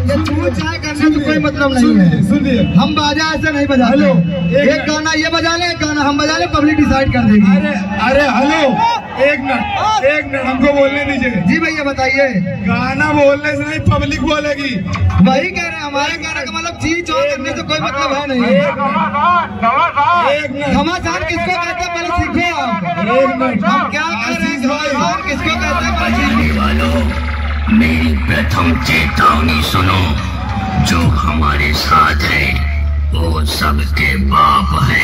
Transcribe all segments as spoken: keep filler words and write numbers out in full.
तू चाहे करने तो कोई मतलब नहीं है। सुनिए, हम बाजा ऐसे नहीं बजा। हेलो, एक गाना ये बजा ले, एक गाना हम बजा ले, पब्लिक डिसाइड कर देगी। अरे अरे हेलो, एक मिनट एक मिनट हमको बोलने दीजिए। जी भैया बताइए। गाना बोलने से नहीं पब्लिक बोलेगी। वही कह रहे हैं, हमारे गाना का मतलब चीज और करने से कोई मतलब है नहीं। एक मिनट, घमासान किसको कहते हैं पहले सीखो आप। एक मिनट, हम क्या कह रहे हैं, घमासान किसको कहते हैं पहले सीखो। वालों, मेरी प्रथम चेतावनी सुनो। जो हमारे साथ है वो सबके बाप है।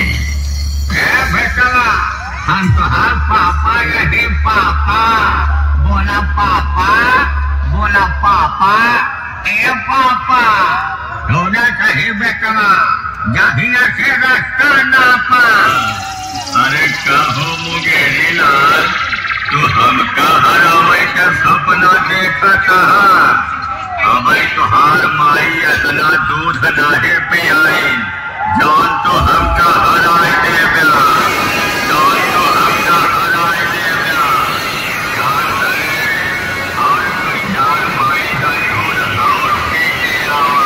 हम तो हर पापा यही पापा। बोला पापा, बोला पापा, ए पापा। होना चाहिए बेटवा, जहिया से रास्ता नापा। अरे कहो मुंगेरी लाल, तू हम कहा रहे का सपना देखा कहा। हमें तुहार माई अदना दूध नाहे पे आई। जौन तो हम कहा रहे दे बिला, जौन तो हम कहा रहे दे बिला। जान करे और कोई यार माई का दूध और के तेरावा।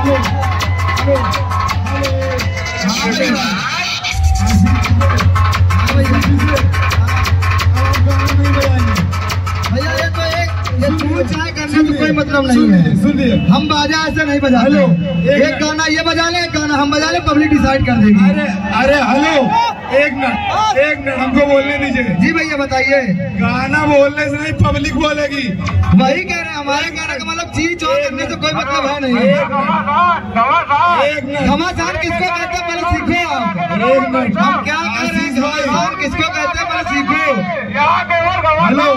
भैया ये तो एक ये छू चाय करने से कोई मतलब नहीं है। सुनिए, हम बाजा ऐसे नहीं बजा। हेलो, एक एक गाना ये बजा ले, एक गाना हम बजा ले, पब्लिक डिसाइड कर देगी। अरे अरे हेलो, एक मिनट एक मिनट हमको बोलने दीजिए। जी भैया बताइए। गाना बोलने से नहीं, पब्लिक बोलेगी। वही कह रहे हैं, हमारे गाना का मतलब जी चौ करने से कोई मतलब है नहीं। एक मिनट, घमासान किसको कहते हैं पहले सीखो आप। एक मिनट, हम क्या कह रहे हैं, घमासान किसको कहते हैं पहले सीखो। हेलो,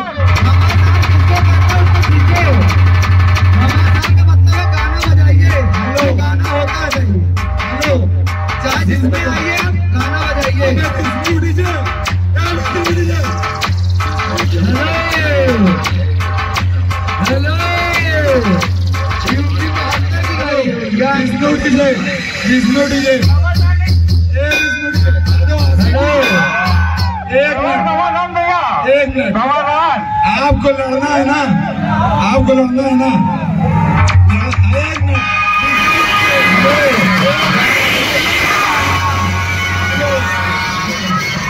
घमासान का मतलब है गाना बजाइए। हेलो, गाना होता है सही। हेलो, चाहे जिसमें आइए आप गाना बजाइए। हेलो, यूपी में हत्या की गई। या विष्णु डीजे, विष्णु डीजे, ए विष्णु डीजे। हेलो, एक मिनट, एक मिनट, आपको लड़ना है ना, आपको लड़ना है ना।